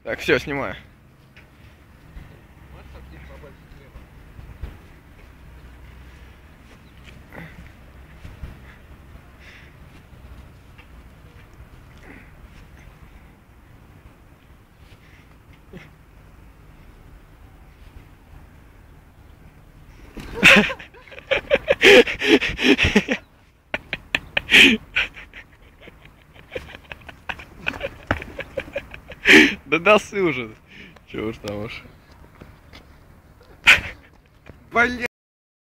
Так, все, снимаю. Да дасы уже. Чего уж там уж. Блять!